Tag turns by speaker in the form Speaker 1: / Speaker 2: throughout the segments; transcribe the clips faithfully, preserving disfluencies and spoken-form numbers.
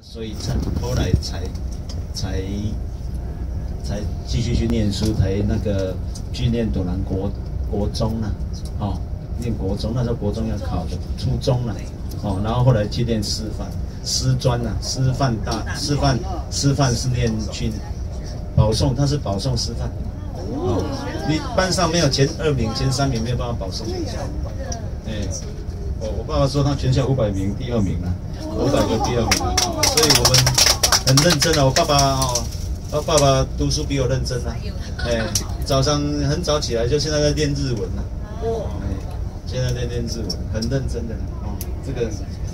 Speaker 1: 所以才后来才才才继续去念书，才那个去念朵兰国国中啊，哦，念国中，那时候国中要考的，初中了，哦，然后后来去念师范，师专啊，师范大师范师范是念去保送，他是保送师范，哦，你班上没有前二名、前三名，没有办法保送学校，哎。我我爸爸说他全校五百名第二名啊，五百个第二名啊，所以我们很认真啊。我爸爸哦，我爸爸读书比我认真啊。哎，早上很早起来，就现在在练日文啊。哎，现在在练日文，很认真的哦。这个，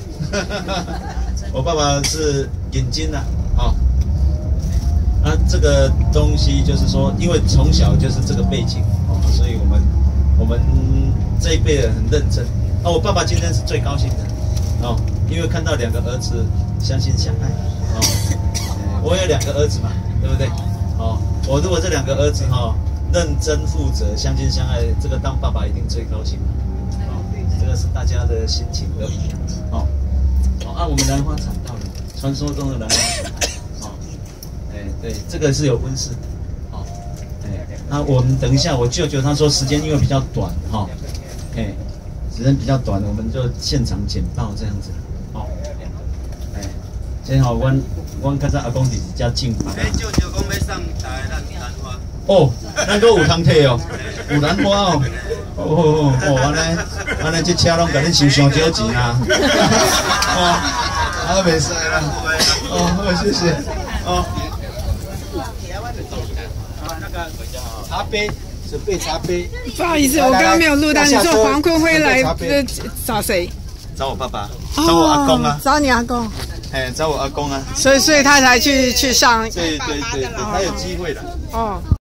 Speaker 1: 我爸爸是眼睛啊，哦，啊，这个东西就是说，因为从小就是这个背景哦，所以我们我们这一辈人很认真。哦，我爸爸今天是最高兴的哦，因为看到两个儿子相亲相爱哦。我有两个儿子嘛，对不对？哦，我如果这两个儿子哈、哦、认真负责、相亲相爱，这个当爸爸一定最高兴哦。这个是大家的心情都一样哦。哦，啊，我们兰花厂到了，传说中的兰花厂哦。哎，对，这个是有温室哦。哎，那我们等一下，我舅舅他说时间因为比较短哈、哦，哎。时间比较短，我们就现场简报这样子，哦，哎，先好，阮阮较早阿公是遮正白。哎，舅舅讲要送台咱兰花。哦，咱阁有通摕哦，有兰花哦，哦哦哦，安尼安尼这车拢甲恁收上少钱啊。哦，啊，袂使啦。哦，好，谢谢。哦。那个茶杯。准备茶杯，
Speaker 2: 不好意思，我刚刚没有录到。你说黄坤辉来呃找谁？
Speaker 1: 找我爸爸，找我阿公啊，
Speaker 2: 找你阿公。
Speaker 1: 哎，找我阿公啊。
Speaker 2: 所以，所以他才去去上。
Speaker 1: 对对对对，他有机会的。哦。